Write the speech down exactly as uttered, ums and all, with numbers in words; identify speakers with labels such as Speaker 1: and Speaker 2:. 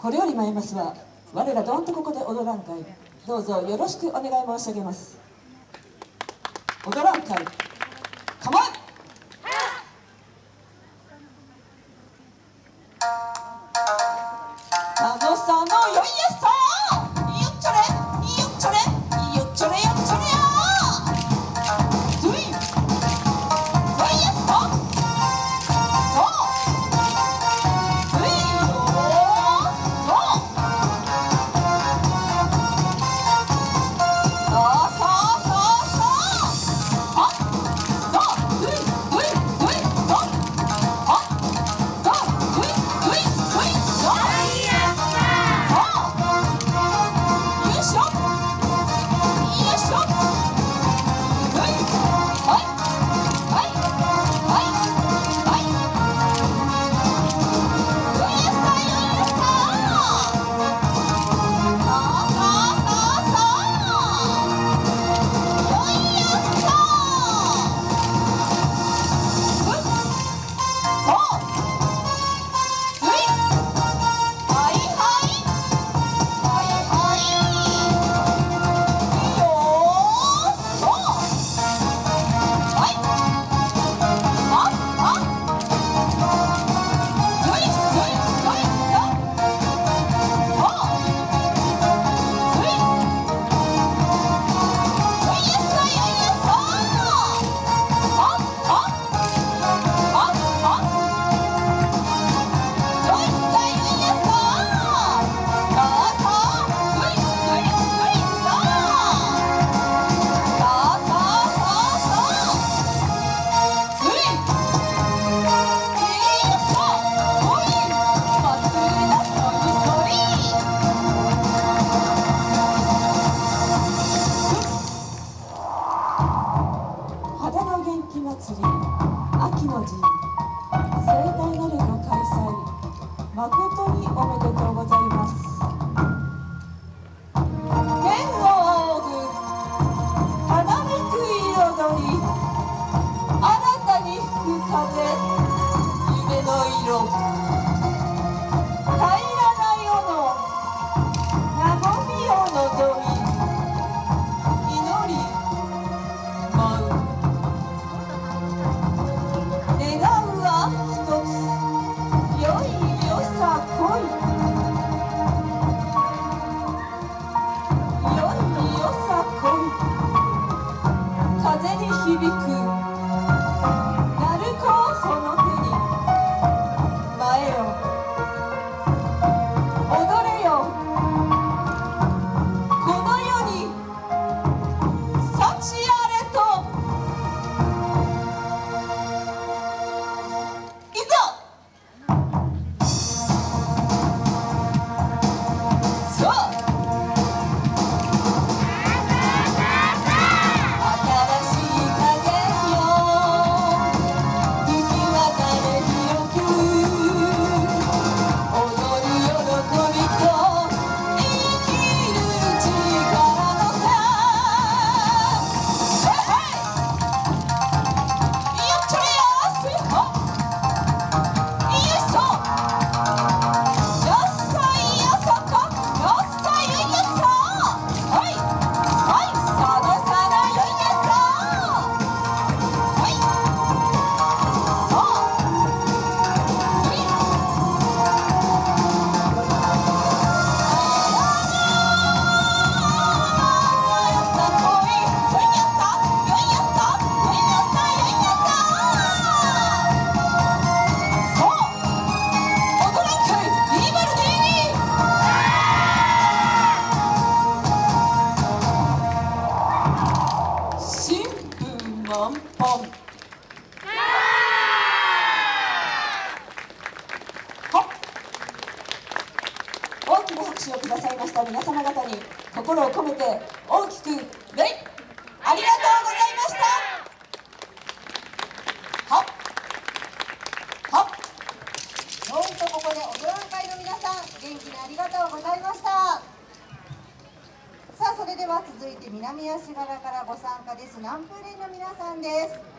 Speaker 1: これより参りますは我らどんとここで踊らん会、どうぞよろしくお願い申し上げます。踊らん会、構え。さのさのよいやさよっちょれよっちょれよっちょれよっちょれよずいよいやさそうずいよそうそうそうそうそうあそうずいずいずいそうあそうずいずいずいそう祭り秋の陣盛大なるご開催誠におめでとうございます。天を仰ぐ花めく彩り、新たに吹く風夢の色、平らな世の和みを望み祈り舞う。風に響く鳴子をその手に前よ踊れよこの世に幸あれといざさあ大きな拍手をくださいました皆様方に心を込めて大きく礼、ありがとうございました。はっはっどんとここで踊らん会の皆さん、元気にありがとうございました。さあそれでは続いて南足柄からご参加です南風連の皆さんです。